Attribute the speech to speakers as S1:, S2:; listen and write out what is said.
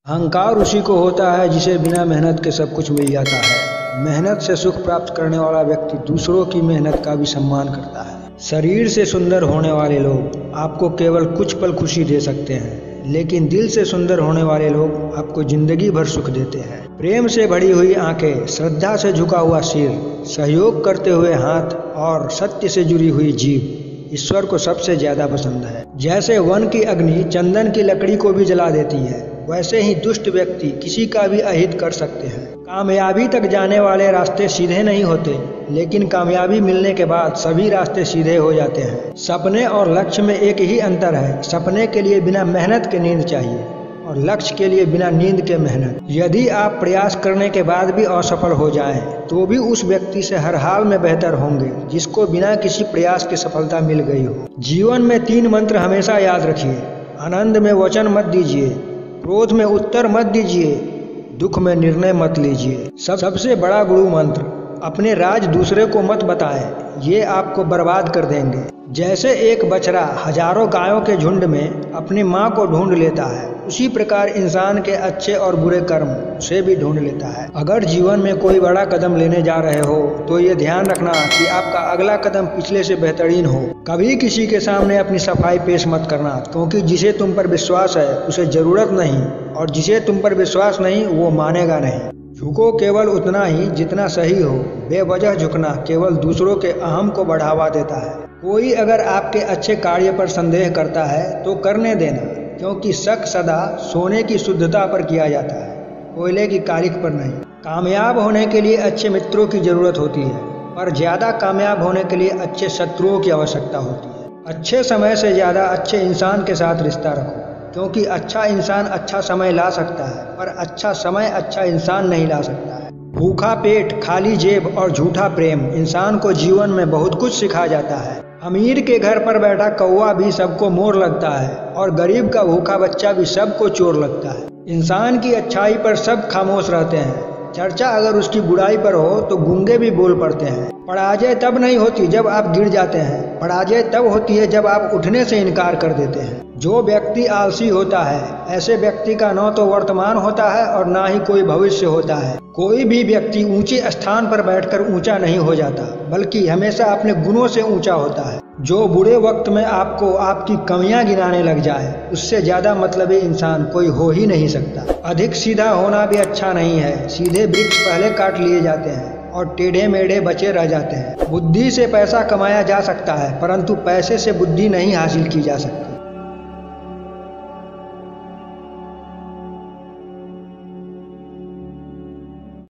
S1: अहंकार उसी को होता है जिसे बिना मेहनत के सब कुछ मिल जाता है। मेहनत से सुख प्राप्त करने वाला व्यक्ति दूसरों की मेहनत का भी सम्मान करता है। शरीर से सुंदर होने वाले लोग आपको केवल कुछ पल खुशी दे सकते हैं, लेकिन दिल से सुंदर होने वाले लोग आपको जिंदगी भर सुख देते हैं। प्रेम से भरी हुई आंखें, श्रद्धा से झुका हुआ सिर, सहयोग करते हुए हाथ और सत्य से जुड़ी हुई जीभ ईश्वर को सबसे ज्यादा पसंद है। जैसे वन की अग्नि चंदन की लकड़ी को भी जला देती है, वैसे ही दुष्ट व्यक्ति किसी का भी अहित कर सकते हैं। कामयाबी तक जाने वाले रास्ते सीधे नहीं होते, लेकिन कामयाबी मिलने के बाद सभी रास्ते सीधे हो जाते हैं। सपने और लक्ष्य में एक ही अंतर है। सपने के लिए बिना मेहनत के नींद चाहिए और लक्ष्य के लिए बिना नींद के मेहनत। यदि आप प्रयास करने के बाद भी असफल हो जाएं, तो भी उस व्यक्ति से हर हाल में बेहतर होंगे जिसको बिना किसी प्रयास की सफलता मिल गई हो। जीवन में 3 मंत्र हमेशा याद रखिए। आनंद में वचन मत दीजिए, क्रोध में उत्तर मत दीजिए, दुख में निर्णय मत लीजिए। सबसे बड़ा गुरु मंत्र, अपने राज दूसरे को मत बताएं, ये आपको बर्बाद कर देंगे। जैसे एक बछड़ा हजारों गायों के झुंड में अपनी माँ को ढूंढ लेता है, उसी प्रकार इंसान के अच्छे और बुरे कर्म उसे भी ढूंढ लेता है। अगर जीवन में कोई बड़ा कदम लेने जा रहे हो तो ये ध्यान रखना कि आपका अगला कदम पिछले से बेहतरीन हो। कभी किसी के सामने अपनी सफाई पेश मत करना, क्योंकि जिसे तुम पर विश्वास है उसे जरूरत नहीं, और जिसे तुम पर विश्वास नहीं वो मानेगा नहीं। झुको केवल उतना ही जितना सही हो। बेवजह झुकना केवल दूसरों के अहम को बढ़ावा देता है। कोई अगर आपके अच्छे कार्य पर संदेह करता है तो करने देना, क्योंकि शक सदा सोने की शुद्धता पर किया जाता है, कोयले की कालिख पर नहीं। कामयाब होने के लिए अच्छे मित्रों की जरूरत होती है, पर ज्यादा कामयाब होने के लिए अच्छे शत्रुओं की आवश्यकता होती है। अच्छे समय से ज्यादा अच्छे इंसान के साथ रिश्ता रखो, क्योंकि अच्छा इंसान अच्छा समय ला सकता है, पर अच्छा समय अच्छा इंसान नहीं ला सकता है। भूखा पेट, खाली जेब और झूठा प्रेम इंसान को जीवन में बहुत कुछ सिखा जाता है। अमीर के घर पर बैठा कौवा भी सबको मोर लगता है, और गरीब का भूखा बच्चा भी सबको चोर लगता है। इंसान की अच्छाई पर सब खामोश रहते हैं, चर्चा अगर उसकी बुराई पर हो तो गूंगे भी बोल पड़ते हैं। पराजय तब नहीं होती जब आप गिर जाते हैं, पराजय तब होती है जब आप उठने से इनकार कर देते हैं। जो व्यक्ति आलसी होता है, ऐसे व्यक्ति का न तो वर्तमान होता है और ना ही कोई भविष्य होता है। कोई भी व्यक्ति ऊंचे स्थान पर बैठकर ऊंचा नहीं हो जाता, बल्कि हमेशा अपने गुणों से ऊंचा होता है। जो बुरे वक्त में आपको आपकी कमियां गिनाने लग जाए, उससे ज्यादा मतलबी इंसान कोई हो ही नहीं सकता। अधिक सीधा होना भी अच्छा नहीं है। सीधे वृक्ष पहले काट लिए जाते हैं और टेढ़े मेढ़े बचे रह जाते हैं। बुद्धि से पैसा कमाया जा सकता है, परंतु पैसे से बुद्धि नहीं हासिल की जा सकती।